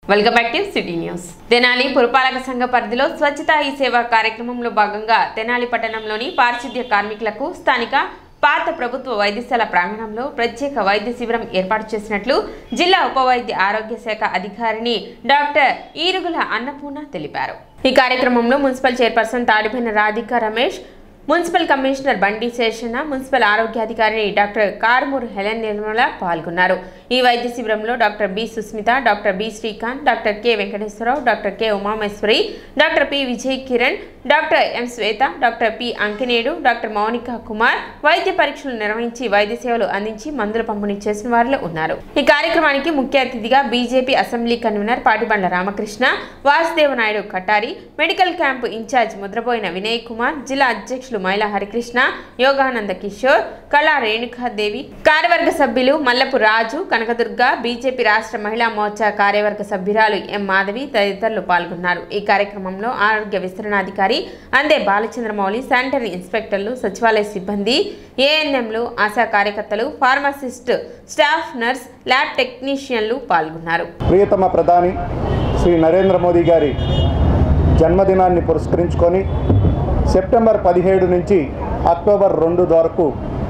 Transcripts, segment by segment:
Welcome back to city news. Tenali పురపాలక సంఘ పరిధిలో స్వచ్ఛతా హీ సేవ కార్యక్రమంలో భాగంగా తెనాలి పట్టణంలోని పారిశుద్ధ్య కార్మికులకు స్థానిక పాత ప్రభుత్వ వైద్యశాల ప్రాంగణంలో ప్రత్యేక వైద్య శిబిరం ఏర్పాటు చేసినట్లు జిల్లా ఉప వైద్య ఆరోగ్య శాఖ అధికారిని డాక్టర్ ఈరుగుల అన్నపూర్ణ తెలిపారు. ఈ కార్యక్రమంలో municipal chairperson Tadipaina Radhika Ramesh, municipal commissioner Bandi Seshanna, municipal ఆరోగ్యాధికారి డాక్టర్ కారుమూరు హెలెన్ నిర్మల పాల్గొన్నారు. ఈ వైద్య శిబిరంలో doctor B Susmitha, doctor B Srikanth, doctor K Venkateswararao, doctor K Umamaheswari, doctor P Vijay Kiran, doctor M Swetha, doctor P Ankinedu, doctor Mounika Kumar వైద్య పరీక్షలు నిర్వహించి వైద్య సేవలు అందించి మందుల పంపిణీ చేసిన వారిలో ఉన్నారు. ఈ కార్యక్రమానికి ముఖ్య అతిథిగా BJP assembly convener Patibandla Ramakrishna, Vasudeva Naidu Katari, medical camp incharge Mudraboina Vinay Kumar, జిల్లా అధ్యక్షులు మైలా హరికృష్ణ, యోగానంద కిషోర్, కళా రేణుకాదేవి, కార్యవర్గ సభ్యులు మల్లపు రాజు, కనకదుర్గ, బీజేపీ రాష్ట్ర మహిళా మోర్చా కార్యవర్గ సభ్యురాలు ఎం మాధవి తదితరులు పాల్గొన్నారు. ఈ కార్యక్రమంలో ఆరోగ్య విస్తరణాధికారి అందే బాలచంద్రమౌళి, శానిటరీ ఇన్స్పెక్టర్లు, సచివాలయ సిబ్బంది, ఏఎన్ఎంలు, ఆశా కార్యకర్తలు, ఫార్మసిస్ట్, స్టాఫ్ నర్స్, ల్యాబ్ టెక్నీషియన్లు పాల్గొన్నారు. ప్రియతమ ప్రధాని శ్రీ నరేంద్ర మోదీ గారి జన్మదినాన్ని పురస్కరించుకొని సెప్టెంబర్ 17 నుంచి అక్టోబర్ 2 వరకు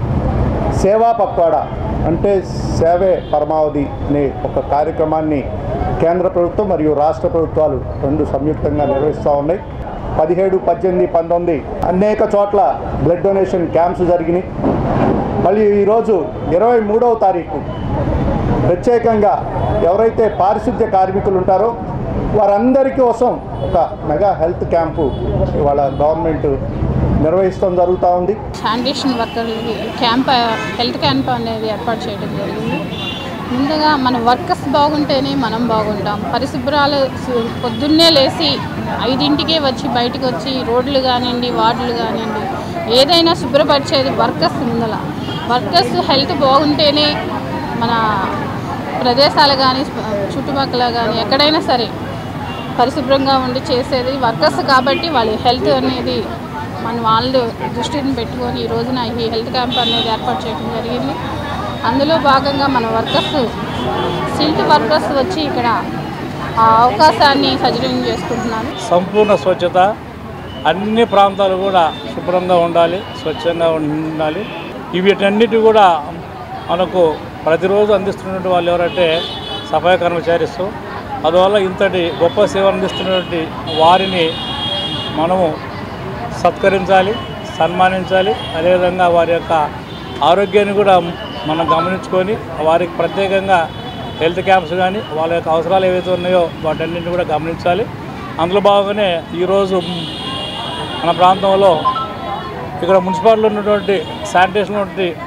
సేవా పక్వాడా అంటే సేవే పరమావధి అనే ఒక కార్యక్రమాన్ని కేంద్ర ప్రభుత్వం మరియు రాష్ట్ర ప్రభుత్వాలు రెండు సంయుక్తంగా నిర్వహిస్తూ ఉన్నాయి. 17, 18, 19 అనేక చోట్ల బ్లడ్ డొనేషన్ క్యాంప్స్ జరిగినాయి. మళ్ళీ ఈరోజు 23వ తారీఖు ప్రత్యేకంగా ఎవరైతే పారిశుద్ధ్య కార్మికులు ఉంటారో వారందరి కోసం ఒక మెగా హెల్త్ క్యాంపు ఇవాళ గవర్నమెంట్ నిర్వహిస్తూ జరుగుతూ ఉంది. శానిటేషన్ వర్కర్లకి హెల్త్ క్యాంప్ అనేది ఏర్పాటు చేయడం జరిగింది. ముందుగా మన వర్కర్స్ బాగుంటేనే మనం బాగుంటాం. పరిశుభ్రాలు పొద్దున్నే లేచి 5ంటికే వచ్చి బయటకు వచ్చి రోడ్లు కానివ్వండి, వార్డులు కానివ్వండి, ఏదైనా శుభ్రపరిచేది వర్కర్స్ ముందల. వర్కర్స్ హెల్త్ బాగుంటేనే మన ప్రదేశాలు కానీ చుట్టుపక్కల కానీ ఎక్కడైనా సరే పరిశుభ్రంగా ఉండి చేసేది వర్కర్స్ కాబట్టి వాళ్ళ హెల్త్ అనేది వాళ్ళు దృష్టిని పెట్టుకొని ఈ రోజున ఈ హెల్త్ క్యాంప్ అనేది ఏర్పాటు చేయడం జరిగింది. అందులో భాగంగా మన వర్కర్స్ సిల్ట్ వర్కర్స్ వచ్చి ఇక్కడ ఆ అవకాశాన్ని సద్వినియోగం చేసుకుంటున్నారు. సంపూర్ణ స్వచ్ఛత, అన్ని ప్రాంతాలు కూడా శుభ్రంగా ఉండాలి, స్వచ్ఛంగా ఉండాలి. వీటన్నిటి కూడా మనకు ప్రతిరోజు అందిస్తున్నటువంటి వాళ్ళు ఎవరంటే సఫాయి కర్మచారీస్. అందువల్ల ఇంతటి గొప్ప సేవలు అందిస్తున్నటువంటి వారిని మనము సత్కరించాలి, సన్మానించాలి. అదేవిధంగా వారి యొక్క ఆరోగ్యాన్ని కూడా మనం గమనించుకొని వారికి ప్రత్యేకంగా హెల్త్ క్యాంప్స్ కానీ వాళ్ళ యొక్క అవసరాలు ఏవైతే ఉన్నాయో వాటన్నింటినీ కూడా గమనించాలి. అందులో భాగంగానే ఈరోజు మన ప్రాంతంలో ఇక్కడ మున్సిపాలిటీలో ఉన్నటువంటి శానిటేషన్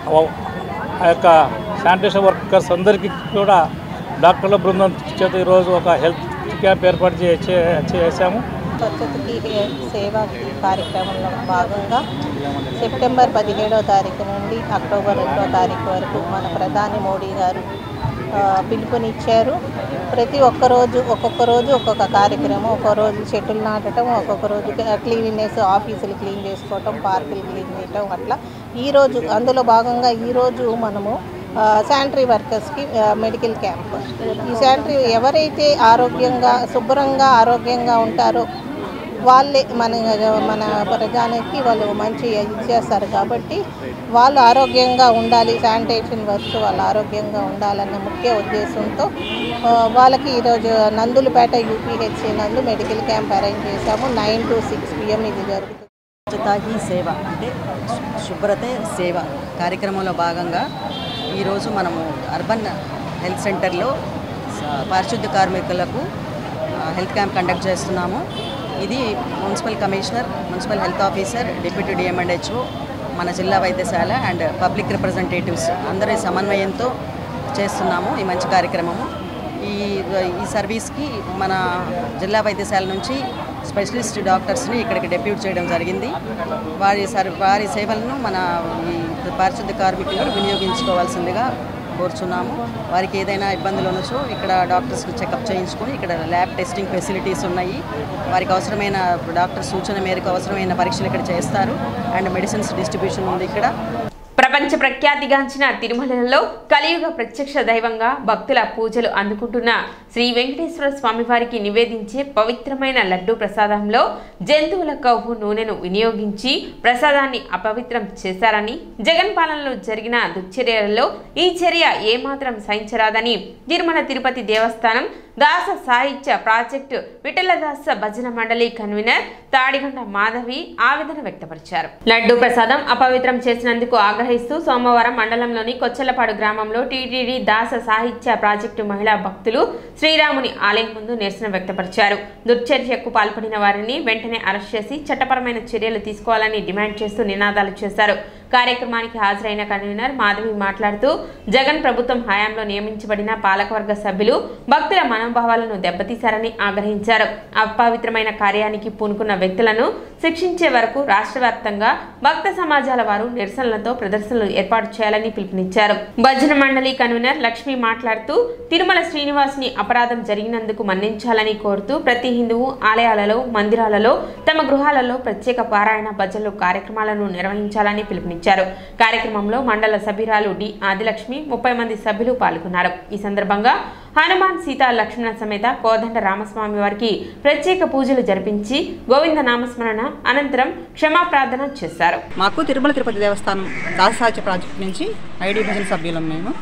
ఆ యొక్క శానిటేషన్ వర్కర్స్ అందరికీ కూడా డాక్టర్ల బృందం చేత ఈరోజు ఒక హెల్త్ క్యాంప్ ఏర్పాటు చేశాము. స్వచ్ఛతకి సేవ కార్యక్రమంలో భాగంగా సెప్టెంబర్ 17వ తారీఖు నుండి అక్టోబర్ 2వ తారీఖు వరకు మన ప్రధాని మోడీ గారు పిలుపునిచ్చారు. ఒక్కొక్క రోజు ఒక్కొక్క కార్యక్రమం. ఒక రోజు చెట్లు నాటడం, ఒక్కొక్క రోజు క్లీనినెస్, ఆఫీసులు క్లీన్ చేసుకోవటం, పార్కులు క్లీన్ చేయటం, అట్లా ఈరోజు అందులో భాగంగా ఈరోజు మనము శానిటరీ వర్కర్స్కి మెడికల్ క్యాంప్. ఈ శానిటరీ ఎవరైతే శుభ్రంగా ఆరోగ్యంగా ఉంటారో వాళ్ళే మన ప్రజానికి వాళ్ళు మంచి ఇచ్చేస్తారు. కాబట్టి వాళ్ళు ఆరోగ్యంగా ఉండాలి, శానిటేషన్ వర్క్స్ వాళ్ళు ఆరోగ్యంగా ఉండాలన్న ముఖ్య ఉద్దేశంతో వాళ్ళకి ఈరోజు నందులపేట యూపీహెచ్సి నందు మెడికల్ క్యాంప్ అరేంజ్ చేశాము. 9 to 6 PM ఇది జరుగుతుంది. స్వచ్ఛతా హీ సేవ అంటే శుభ్రతే సేవ కార్యక్రమంలో భాగంగా ఈరోజు మనము అర్బన్ హెల్త్ సెంటర్లో పారిశుద్ధ్య కార్మికులకు హెల్త్ క్యాంప్ కండక్ట్ చేస్తున్నాము. ఇది municipal commissioner, municipal health officer, deputy DMHO, మన జిల్లా వైద్యశాల అండ్ పబ్లిక్ రిప్రజెంటేటివ్స్ అందరి సమన్వయంతో చేస్తున్నాము ఈ మంచి కార్యక్రమము. ఈ సర్వీస్కి మన జిల్లా వైద్యశాల నుంచి స్పెషలిస్ట్ డాక్టర్స్ని ఇక్కడికి డెప్యూట్ చేయడం జరిగింది. వారి సేవలను మన ఈ పారిశుద్ధ్య కార్మికులు వినియోగించుకోవాల్సిందిగా కోరుచున్నాము. వారికి ఏదైనా ఇబ్బందులు ఉండొచ్చు ఇక్కడ డాక్టర్స్కి చెకప్ చేయించుకొని ఇక్కడ ల్యాబ్ టెస్టింగ్ ఫెసిలిటీస్ ఉన్నాయి. వారికి అవసరమైన డాక్టర్ సూచన మేరకు అవసరమైన పరీక్షలు ఇక్కడ చేస్తారు అండ్ మెడిసిన్స్ డిస్ట్రిబ్యూషన్ ఉంది ఇక్కడ. ప్రపంచ ప్రపంచ ప్రఖ్యాతిగాంచిన తిరుమలలో కలియుగ ప్రత్యక్ష దైవంగా భక్తుల పూజలు అందుకుంటున్న శ్రీ వెంకటేశ్వర స్వామివారికి నివేదించే పవిత్రమైన లడ్డూ ప్రసాదంలో జంతువుల కొవ్వు నూనెను వినియోగించి ప్రసాదాన్ని అపవిత్రం చేశారని, జగన్ పాలనలో జరిగిన దుశ్చర్యలలో ఈ చర్య ఏమాత్రం సహించరాదని తిరుమల తిరుపతి దేవస్థానం దాస సాహిత్య ప్రాజెక్టు విఠలదాస భజన మండలి కన్వీనర్ తాడిగొండ మాధవి ఆవేదన వ్యక్తపరిచారు. లడ్డూ ప్రసాదం అపవిత్రం చేసినందుకు ఆగ్రహిస్తూ సోమవారం మండలంలోని కొచ్చలపాడు గ్రామంలో టీటీడీ దాస సాహిత్య ప్రాజెక్టు మహిళా భక్తులు శ్రీరాముని ఆలయం ముందు నిరసన వ్యక్తపరిచారు. దుర్చర్యకు పాల్పడిన వారిని వెంటనే అరెస్ట్ చేసి చట్టపరమైన చర్యలు తీసుకోవాలని డిమాండ్ చేస్తూ నినాదాలు చేశారు. కార్యక్రమానికి హాజరైన కన్వీనర్ మాధవి మాట్లాడుతూ జగన్ ప్రభుత్వం హయాంలో నియమించబడిన పాలకవర్గ సభ్యులు భక్తుల మనోభావాలను దెబ్బతీశారని ఆగ్రహించారు. అపవిత్రమైన కార్యానికి పూనుకున్న వ్యక్తులను శిక్షించే వరకు రాష్ట్ర వ్యాప్తంగా భక్త సమాజాల వారు నిరసనలతో ప్రదర్శనలు ఏర్పాటు చేయాలని పిలుపునిచ్చారు. భజన మండలి కన్వీనర్ లక్ష్మి మాట్లాడుతూ తిరుమల శ్రీనివాసుని అపరాధం జరిగినందుకు మన్నించాలని కోరుతూ ప్రతి హిందువు ఆలయాలలో, మందిరాలలో, తమ గృహాలలో ప్రత్యేక పారాయణ భజనలు కార్యక్రమాలను నిర్వహించాలని పిలుపునిచ్చారు. కార్యక్రమంలో మండల సభ్యురాలు డి ఆదిలక్ష్మి 30 మంది సభ్యులు పాల్గొన్నారు. ఈ సందర్భంగా హనుమాన్ సీతా లక్ష్మణ సమేత కోదండ రామస్వామి వారికి ప్రత్యేక పూజలు జరిపించి గోవింద నామస్మరణ అనంతరం క్షమాప్రార్థన చేశారు. మాకు తిరుమల తిరుపతి దేవస్థానం దాససాహిత్య ప్రాజెక్ట్ నుంచి ఐడి భజన సభ్యులం మేము.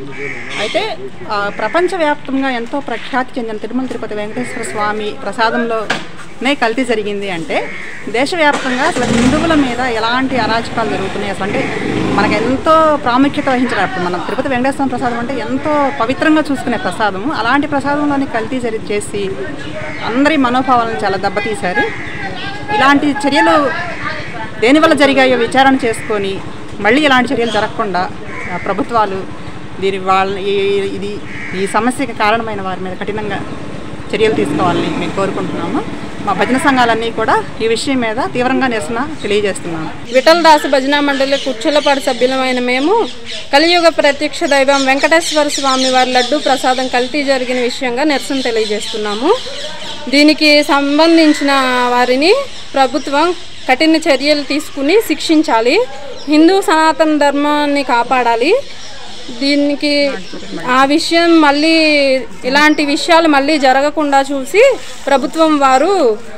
అయితే ప్రపంచవ్యాప్తంగా ఎంతో ప్రఖ్యాతి చెందిన తిరుమల తిరుపతి వెంకటేశ్వర స్వామి ప్రసాదంలోనే కల్తీ జరిగింది అంటే దేశవ్యాప్తంగా అసలు హిందువుల మీద ఎలాంటి అరాచకాలు జరుగుతున్నాయి. అసలు అంటే మనకు ఎంతో ప్రాముఖ్యత వహించినప్పుడు మనం తిరుపతి వెంకటేశ్వర ప్రసాదం అంటే ఎంతో పవిత్రంగా చూసుకునే ప్రసాదం, అలాంటి ప్రసాదంలోని కల్తీ చేసి అందరి మనోభావాలను చాలా దెబ్బతీశారు. ఇలాంటి చర్యలు దేనివల్ల జరిగాయో విచారణ చేసుకొని మళ్ళీ ఇలాంటి చర్యలు జరగకుండా ప్రభుత్వాలు ఈ సమస్యకి కారణమైన వారి మీద కఠినంగా చర్యలు తీసుకోవాలని మేము కోరుకుంటున్నాము. మా భజన సంఘాలన్నీ కూడా ఈ విషయం మీద తీవ్రంగా నిరసన తెలియజేస్తున్నాము. విఠలదాస భజన మండలి కుర్చలపాడు సభ్యులమైన మేము కలియుగ ప్రత్యక్ష దైవం వెంకటేశ్వర స్వామి వారి లడ్డూ ప్రసాదం కల్తీ జరిగిన విషయంగా నిరసన తెలియజేస్తున్నాము. దీనికి సంబంధించిన వారిని ప్రభుత్వం కఠిన చర్యలు తీసుకుని శిక్షించాలి. హిందూ సనాతన ధర్మాన్ని కాపాడాలి. దీనికి ఆ విషయం మళ్ళీ ఇలాంటి విషయాలు మళ్ళీ జరగకుండా చూసి ప్రభుత్వం వారు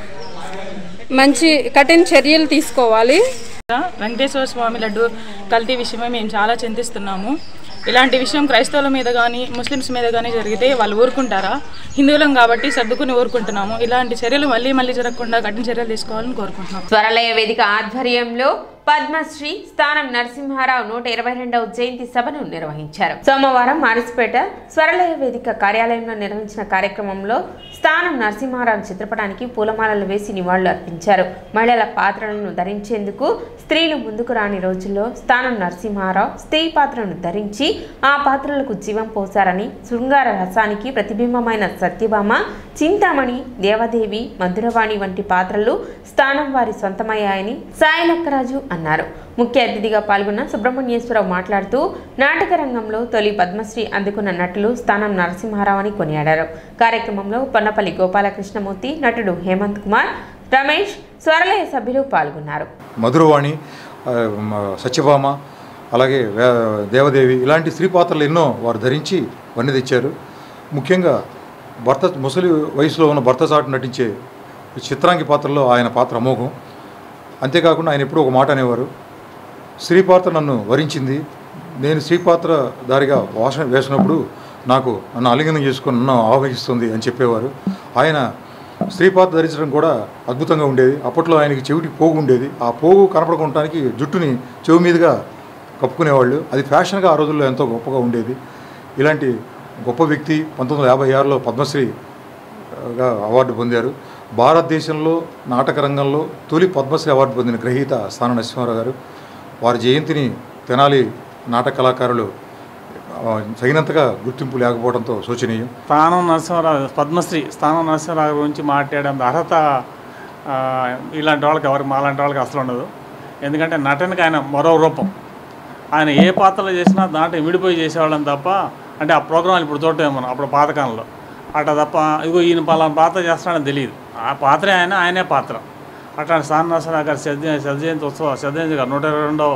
మంచి కఠిన చర్యలు తీసుకోవాలి. వెంకటేశ్వర స్వామి లడ్డు కల్తీ విషయమై మేము చాలా చింతిస్తున్నాము. ఇలాంటి విషయం క్రైస్తవుల మీద కానీ ముస్లిమ్స్ మీద కానీ జరిగితే వాళ్ళు ఊరుకుంటారా? హిందువులం కాబట్టి సర్దుకుని ఊరుకుంటున్నాము. ఇలాంటి చర్యలు మళ్ళీ జరగకుండా కఠిన చర్యలు తీసుకోవాలని కోరుకుంటున్నాం. స్వరలయ వేదిక ఆధ్వర్యంలో పద్మశ్రీ స్థానం నరసింహారావు 122వ జయంతి సభను నిర్వహించారు. సోమవారం మారిస్పేట స్వరలయ వేదిక కార్యాలయంలో నిర్వహించిన కార్యక్రమంలో స్థానం నరసింహారావు చిత్రపటానికి పూలమాలలు వేసి నివాళులు అర్పించారు. మహిళల పాత్రలను ధరించేందుకు స్త్రీలు ముందుకు రాని రోజుల్లో స్థానం నరసింహారావు స్త్రీ పాత్రను ధరించి ఆ పాత్రలకు జీవం పోశారని, శృంగార రసానికి ప్రతిబింబమైన సత్యభామ, చింతామణి, దేవదేవి, మధురవాణి వంటి పాత్రలు స్థానం వారి సొంతమయ్యాయని సాయిలక్కరాజు అన్నారు. ముఖ్య అతిథిగా పాల్గొన్న సుబ్రహ్మణ్యేశ్వరరావు మాట్లాడుతూ నాటక రంగంలో తొలి పద్మశ్రీ అందుకున్న నటులు స్థానం నరసింహారావు అని కొనియాడారు. కార్యక్రమంలో పొన్నపల్లి గోపాలకృష్ణమూర్తి, నటుడు హేమంత్ కుమార్, రమేష్, స్వరలయ సభ్యులు పాల్గొన్నారు. మధురవాణి, సత్యభామ, అలాగే దేవదేవి ఇలాంటి స్త్రీ పాత్రలు ఎన్నో వారు ధరించి వన్నె తెచ్చారు. ముఖ్యంగా ముసలి వయసులో ఉన్న భర్త చాటు నటించే చిత్రాంగి పాత్రలో ఆయన పాత్ర అమోఘం. అంతేకాకుండా ఆయన ఎప్పుడూ ఒక మాట అనేవారు, స్త్రీ పాత్ర నన్ను వరించింది, నేను స్త్రీ పాత్ర దారిగా వేసినప్పుడు నన్ను ఆలింగనం చేసుకొని నన్ను ఆవహిస్తుంది అని చెప్పేవారు. ఆయన స్త్రీ పాత్ర ధరించడం కూడా అద్భుతంగా ఉండేది. అప్పట్లో ఆయనకి చెవిటి పోగు ఉండేది. ఆ పోగు కనపడకుంటానికి జుట్టుని చెవి మీదుగా కప్పుకునేవాళ్ళు. అది ఫ్యాషన్గా ఆ రోజుల్లో ఎంతో గొప్పగా ఉండేది. ఇలాంటి గొప్ప వ్యక్తి 1956లో పద్మశ్రీగా అవార్డు పొందారు. భారతదేశంలో నాటక రంగంలో తొలి పద్మశ్రీ అవార్డు పొందిన గ్రహీత స్థానం నరసింహారావు గారు. వారి జయంతిని తెనాలి నాటక కళాకారులు తగినంతగా గుర్తింపు లేకపోవడంతో శోచనీయం. స్థానం నరసింహారావు పద్మశ్రీ స్థానం నరసింహారావు గురించి మాట్లాడే అర్హత ఇలాంటి వాళ్ళకి మాలాంటి వాళ్ళకి అసలు ఉండదు. ఎందుకంటే నటనకి ఆయన మరో రూపం. ఆయన ఏ పాత్రలు చేసినా దాంట్లో విడిపోయి చేసేవాళ్ళని తప్ప, అంటే ఆ ప్రోగ్రాంలు ఇప్పుడు చూడటం మనం అప్పుడు పాతకాలంలో అట్లా తప్ప ఇగో ఈయన పలానా పాత్ర చేస్తాడని తెలియదు. ఆ పాత్రే ఆయనే పాత్ర. అట్లాంటి స్థానం నరసింహారావు గారి శతజయంతి 122వ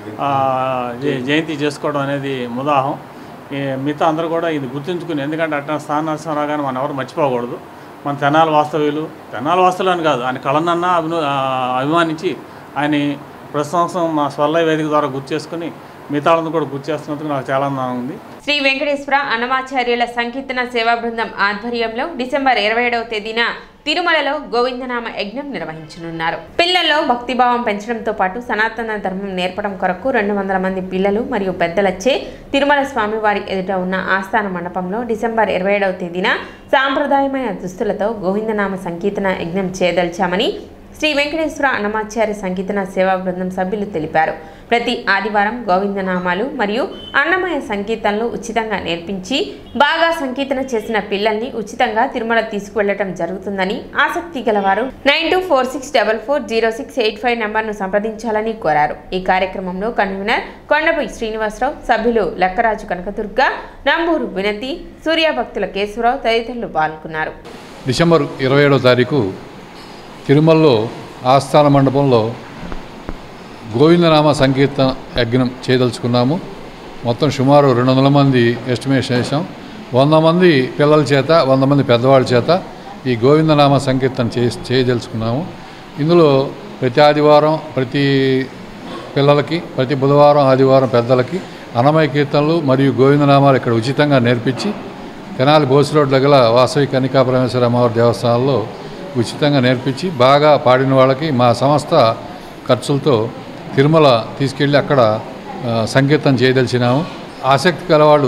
జయంతి చేసుకోవడం అనేది ముదాహం. మిగతా అందరూ కూడా ఇది గుర్తుంచుకుని, ఎందుకంటే అట్లా స్థాన నరసింహరావు గారిని మనం ఎవరు మర్చిపోకూడదు. మన తెనాలి వాస్తవులు అని కాదు, ఆయన కళనన్నా అభిమానించి ఆయన ప్రతి సంవత్సరం మా స్వర్లయ వేదిక ద్వారా గుర్తు చేసుకుని మిగతా వాళ్ళని కూడా గుర్తు చేస్తున్నందుకు నాకు చాలా ఆనందంగా ఉంది. శ్రీ వెంకటేశ్వర అన్నమాచార్యుల సంకీర్తన సేవా బృందం ఆధ్వర్యంలో డిసెంబర్ 27వ తేదీన తిరుమలలో గోవిందనామ యజ్ఞం నిర్వహించనున్నారు. పిల్లల్లో భక్తిభావం పెంచడంతో పాటు సనాతన ధర్మం నేర్పడం కొరకు 200 మంది పిల్లలు మరియు పెద్దలచే తిరుమల స్వామివారి ఎదుట ఉన్న ఆస్థాన మండపంలో డిసెంబర్ 27వ తేదీన సాంప్రదాయమైన దుస్తులతో గోవిందనామ సంకీర్తన యజ్ఞం చేయదలిచామని శ్రీ వెంకటేశ్వర అన్నమాచార్య సంకీర్తన సేవా బృందం సభ్యులు తెలిపారు. ప్రతి ఆదివారం గోవిందనామాలు మరియు అన్నమయ సంకీర్తనలు ఉచితంగా నేర్పించి బాగా సంకీర్తన చేసిన పిల్లల్ని ఉచితంగా తిరుమల తీసుకువెళ్లడం జరుగుతుందని, ఆసక్తి గలవారు 9246440685 నంబర్ను సంప్రదించాలని కోరారు. ఈ కార్యక్రమంలో కన్వీనర్ కొండపై శ్రీనివాసరావు, సభ్యులు లక్కరాజు కనకదుర్గ, నంబూరు వినతి, సూర్యభక్తుల కేశవరావు తదితరులు పాల్గొన్నారు. డిసెంబర్ 27వ తారీఖు తిరుమలలో ఆస్థాన మండపంలో గోవిందనామ సంకీర్తన యజ్ఞం చేయదలుచుకున్నాము. మొత్తం సుమారు 200 మంది ఎస్టిమేషన్ చేసాం. 100 మంది పిల్లల చేత, 100 మంది పెద్దవాళ్ళ చేత ఈ గోవిందనామ సంకీర్తన చేయదలుచుకున్నాము. ఇందులో ప్రతి ఆదివారం ప్రతి పిల్లలకి, ప్రతి బుధవారం ఆదివారం పెద్దలకి అన్నమయ కీర్తనలు మరియు గోవిందనామాలు ఇక్కడ ఉచితంగా నేర్పించి తెనాలి బోసు రోడ్ దగ్గర వాసవి కన్నికా పరమేశ్వర అమ్మవారి దేవస్థానంలో ఉచితంగా నేర్పించి బాగా పాడిన వాళ్ళకి మా సంస్థ ఖర్చులతో తిరుమల తీసుకెళ్ళి అక్కడ సంకీర్తన చేయదలిచినాము. ఆసక్తి కలవాళ్ళు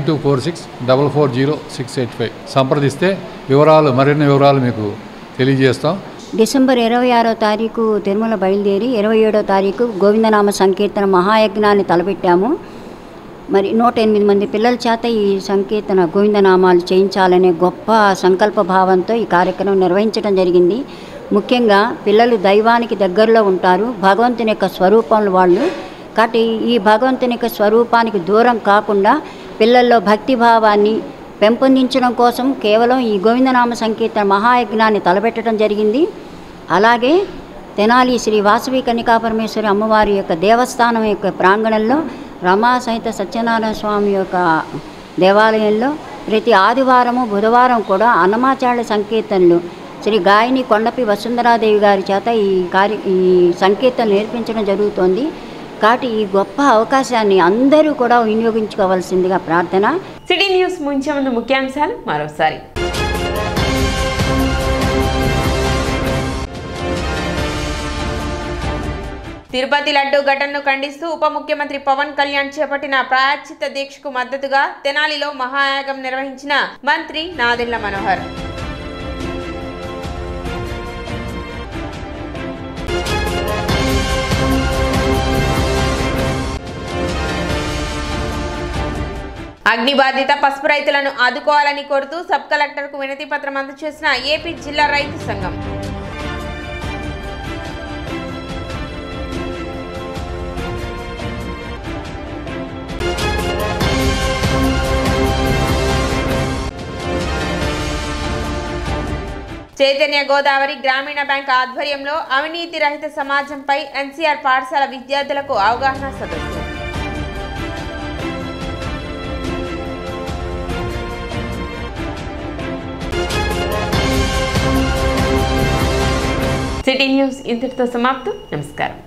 9246440685 సంప్రదిస్తే మరిన్ని వివరాలు మీకు తెలియజేస్తాం. డిసెంబర్ 26వ తారీఖు తిరుమల బయలుదేరి 27వ తారీఖు గోవిందనామ సంకీర్తన మహాయజ్ఞాన్ని తలపెట్టాము. మరి 108 మంది పిల్లల చేత ఈ సంకీర్తన గోవిందనామాలు చేయించాలనే గొప్ప సంకల్ప భావంతో ఈ కార్యక్రమం నిర్వహించడం జరిగింది. ముఖ్యంగా పిల్లలు దైవానికి దగ్గరలో ఉంటారు, భగవంతుని యొక్క స్వరూపంలో వాళ్ళు. కాబట్టి ఈ భగవంతుని యొక్క స్వరూపానికి దూరం కాకుండా పిల్లల్లో భక్తిభావాన్ని పెంపొందించడం కోసం కేవలం ఈ గోవిందనామ సంకీర్తన మహాయజ్ఞాన్ని తలపెట్టడం జరిగింది. అలాగే తెనాలి శ్రీ వాసవి కన్నికా పరమేశ్వరి అమ్మవారి యొక్క దేవస్థానం యొక్క ప్రాంగణంలో రమా సహిత సత్యనారాయణ స్వామి యొక్క దేవాలయంలో ప్రతి ఆదివారము బుధవారం కూడా అన్నమాచార్య సంకీర్తనలు శ్రీ గాయని కొండపి వసుంధరాదేవి గారి చేత ఈ సంకీర్తనలు నేర్పించడం జరుగుతోంది. కాబట్టి ఈ గొప్ప అవకాశాన్ని అందరూ కూడా వినియోగించుకోవాల్సిందిగా ప్రార్థన. సిటీ న్యూస్ ముంచే ముందు ముఖ్యాంశాలు మరోసారి. తిరుపతి లడ్డూ ఘటనను ఖండిస్తూ ఉప ముఖ్యమంత్రి పవన్ కళ్యాణ్ చేపట్టిన ప్రాయశ్చిత్త దీక్షకు మద్దతుగా తెనాలిలో మహాయాగం నిర్వహించిన మంత్రి నాదెండ్ల మనోహర్. అగ్ని బాధిత పసుపు రైతులను ఆదుకోవాలని కోరుతూ సబ్ కలెక్టర్కు వినతి పత్రం అందజేసిన ఏపీ జిల్లా రైతు సంఘం. చైతన్య గోదావరి గ్రామీణ బ్యాంక్ ఆధ్వర్యంలో అవినీతి రహిత సమాజంపై ఎన్సీఆర్ పాఠశాల విద్యార్థులకు అవగాహన సదస్సు. సిటీ న్యూస్ ఇంతటితో సమాప్తం. నమస్కారం.